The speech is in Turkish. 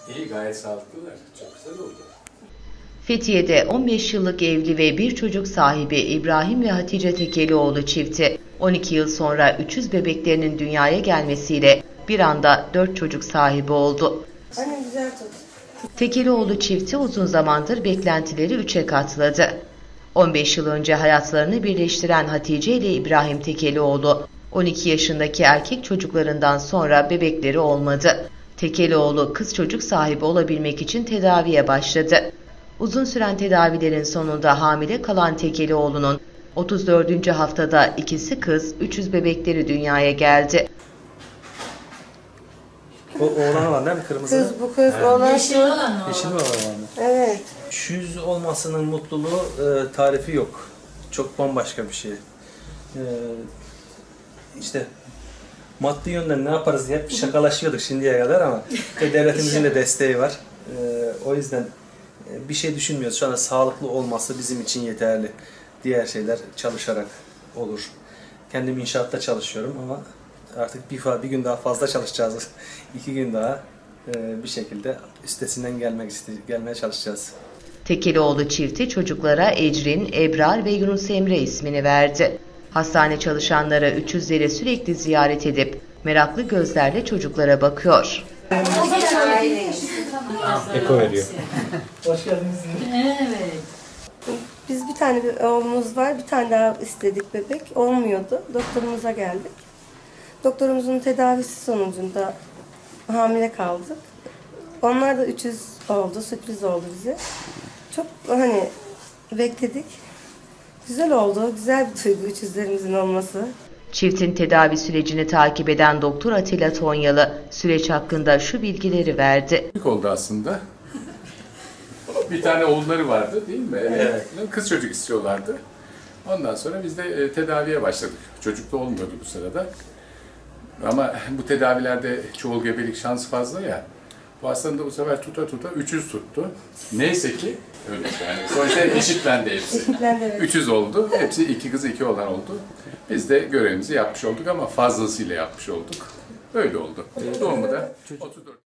İyi, gayet sağlıklılar. Çok güzel oldu. Fethiye'de 15 yıllık evli ve bir çocuk sahibi İbrahim ve Hatice Tekelioğlu çifti 12 yıl sonra 300 bebeklerinin dünyaya gelmesiyle bir anda 4 çocuk sahibi oldu. Anne güzel tut. Tekelioğlu çifti uzun zamandır beklentileri 3'e katladı. 15 yıl önce hayatlarını birleştiren Hatice ile İbrahim Tekelioğlu 12 yaşındaki erkek çocuklarından sonra bebekleri olmadı. Tekelioğlu kız çocuk sahibi olabilmek için tedaviye başladı. Uzun süren tedavilerin sonunda hamile kalan Tekelioğlu'nun 34. haftada ikisi kız, 300 bebekleri dünyaya geldi. O oğlan var değil mi, kırmızı? Kız bu kız oğlan Yeşil olan mı? Yeşil mi var? Evet. 300 olmasının mutluluğu tarifi yok. Çok bambaşka bir şey. İşte maddi yönden ne yaparız diye hep şakalaşıyorduk şimdiye kadar ama devletimizin de desteği var. O yüzden bir şey düşünmüyoruz. Şu anda sağlıklı olması bizim için yeterli. Diğer şeyler çalışarak olur. Kendim inşaatta çalışıyorum ama artık bir gün daha fazla çalışacağız. 2 gün daha bir şekilde üstesinden gelmeye çalışacağız. Tekelioğlu çifti çocuklara Ecrin, Ebrar ve Yunus Emre ismini verdi. Hastane çalışanları 300'leri sürekli ziyaret edip meraklı gözlerle çocuklara bakıyor. Eko veriyor. Hoş geldiniz. Evet. Biz bir tane oğlumuz var. Bir tane daha istedik bebek. Olmuyordu. Doktorumuza geldik. Doktorumuzun tedavisi sonucunda hamile kaldık. Onlar da 300 oldu. Sürpriz oldu bize. Çok bekledik. Güzel oldu. Güzel bir duygu 300'lerimizin olması. Çiftin tedavi sürecini takip eden Doktor Atilla Tonyalı süreç hakkında şu bilgileri verdi. İlk oldu aslında. Bir tane oğulları vardı değil mi? Evet. Kız çocuk istiyorlardı. Ondan sonra biz de tedaviye başladık. Çocuk da olmuyordu bu sırada. Ama bu tedavilerde çoğul gebelik şansı fazla ya. Bu hastanın da bu sefer tuta 300 tuttu. Neyse ki öyle yani. Sonuçta eşitlendi hepsi. Eşitlendi, evet. 300 oldu. Hepsi 2 kız 2 oğlan oldu. Biz de görevimizi yapmış olduk ama fazlasıyla yapmış olduk. Öyle oldu. Doğumu da 34.